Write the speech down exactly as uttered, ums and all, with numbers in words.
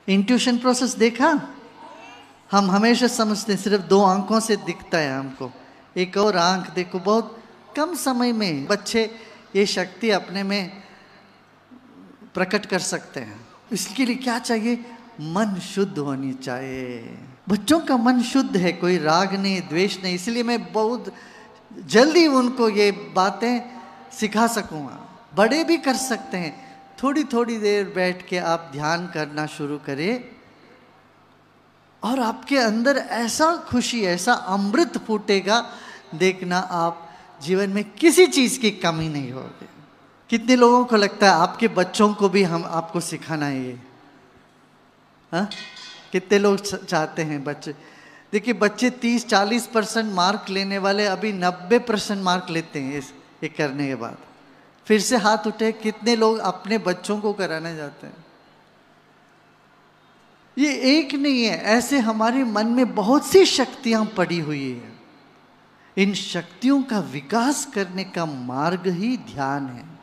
Intuition process देखा? हम हमेशा समझते हैं सिर्फ दो आंखों से दिखता है हमको, एक और आंख देखो, बहुत कम समय में बच्चे ये शक्ति अपने में प्रकट कर सकते हैं। इसके लिए क्या चाहिए? मन शुद्ध होनी चाहिए। बच्चों का मन शुद्ध है, कोई राग नहीं, द्वेष नहीं, इसलिए मैं बहुत जल्दी उनको ये बातें सिखा सकूँगा। बड़े भी कर सकते हैं। थोड़ी थोड़ी देर बैठ के आप ध्यान करना शुरू करें और आपके अंदर ऐसा खुशी, ऐसा अमृत फूटेगा, देखना आप जीवन में किसी चीज़ की कमी नहीं होगी। कितने लोगों को लगता है आपके बच्चों को भी हम आपको सिखाना है ये? हाँ, कितने लोग चाहते हैं बच्चे? देखिए, बच्चे तीस चालीस परसेंट मार्क लेने वाले अभी नब्बे परसेंट मार्क लेते हैं इस ये करने के बाद। फिर से हाथ उठे, कितने लोग अपने बच्चों को कराने जाते हैं? ये एक नहीं है, ऐसे हमारे मन में बहुत सी शक्तियां पड़ी हुई है। इन शक्तियों का विकास करने का मार्ग ही ध्यान है।